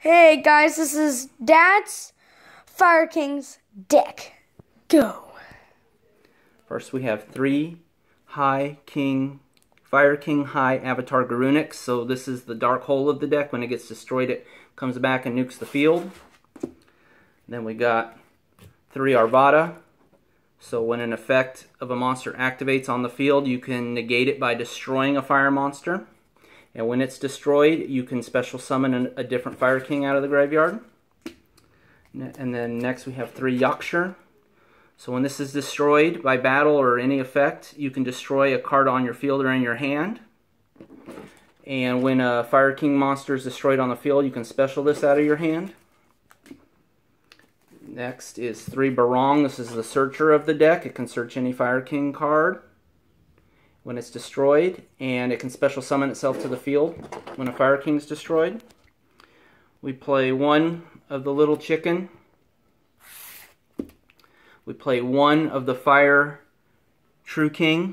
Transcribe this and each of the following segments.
Hey guys, this is Dad's Fire King's deck. Go. First we have 3 Fire King High Avatar Garunics. So this is the dark hole of the deck. When it gets destroyed, it comes back and nukes the field. Then we got 3 Arvada. So when an effect of a monster activates on the field, you can negate it by destroying a fire monster. And when it's destroyed, you can special summon a different Fire King out of the graveyard. And then next we have 3 Yorkshire. So when this is destroyed by battle or any effect, you can destroy a card on your field or in your hand. And when a Fire King monster is destroyed on the field, you can special this out of your hand. Next is 3 Barong. This is the searcher of the deck. It can search any Fire King card when it's destroyed, and it can special summon itself to the field when a Fire King is destroyed. We play 1 of the little chicken. We play 1 of the Fire True King.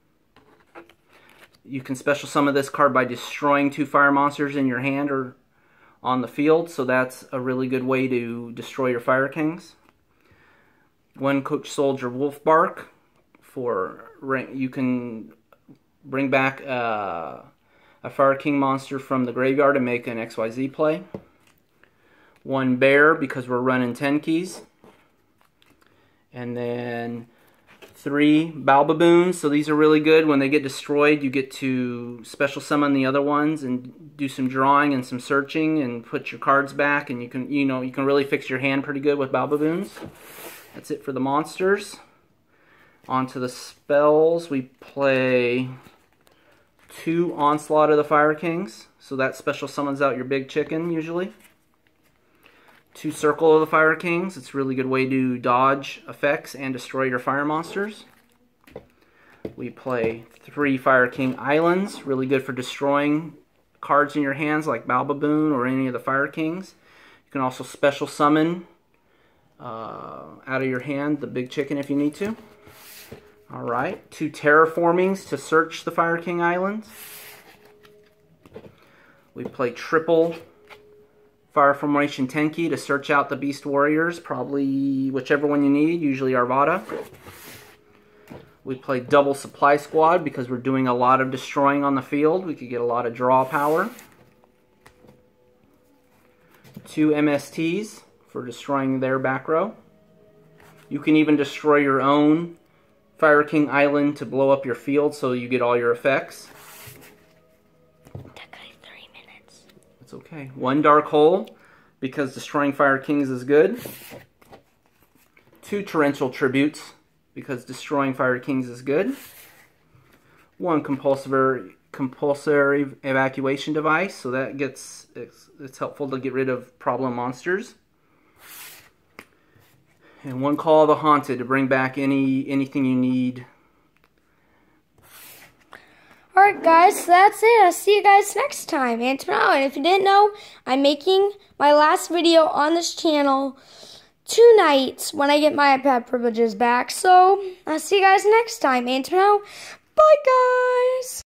You can special summon this card by destroying 2 fire monsters in your hand or on the field, so that's a really good way to destroy your Fire Kings. 1 Coach Soldier Wolfbark. You can bring back a Fire King monster from the graveyard and make an XYZ play. 1 Bear, because we're running 10 keys. And then 3 Balbaboons. So these are really good. When they get destroyed, you get to special summon the other ones and do some drawing and some searching and put your cards back, and you can really fix your hand pretty good with Balbaboons. That's it for the monsters. On to the spells. We play 2 Onslaught of the Fire Kings. So that special summons out your big chicken usually. 2 Circle of the Fire Kings. It's a really good way to dodge effects and destroy your fire monsters. We play 3 Fire King Islands. Really good for destroying cards in your hands like Balbaboon or any of the Fire Kings. You can also special summon out of your hand the big chicken if you need to. Alright, 2 Terraformings to search the Fire King Islands. We play triple Fire Formation Tenki to search out the Beast Warriors, probably whichever one you need, usually Arvada. We play double Supply Squad because we're doing a lot of destroying on the field. We could get a lot of draw power. 2 MSTs for destroying their back row. You can even destroy your own Fire King Island to blow up your field so you get all your effects. It's okay. 1 Dark Hole, because destroying Fire Kings is good. 2 Torrential Tributes, because destroying Fire Kings is good. 1 Compulsory Evacuation Device, so that it's helpful to get rid of problem monsters. And 1 Call of the Haunted to bring back anything you need. Alright guys, so that's it. I'll see you guys next time. And tomorrow, and if you didn't know, I'm making my last video on this channel tonight when I get my iPad privileges back. So, I'll see you guys next time. And tomorrow, bye guys!